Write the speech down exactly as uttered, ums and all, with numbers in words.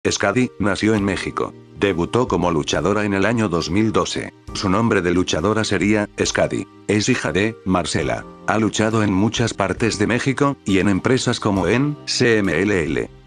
Skady nació en México. Debutó como luchadora en el año dos mil doce. Su nombre de luchadora sería Skady. Es hija de Marcela. Ha luchado en muchas partes de México, y en empresas como en C M L L.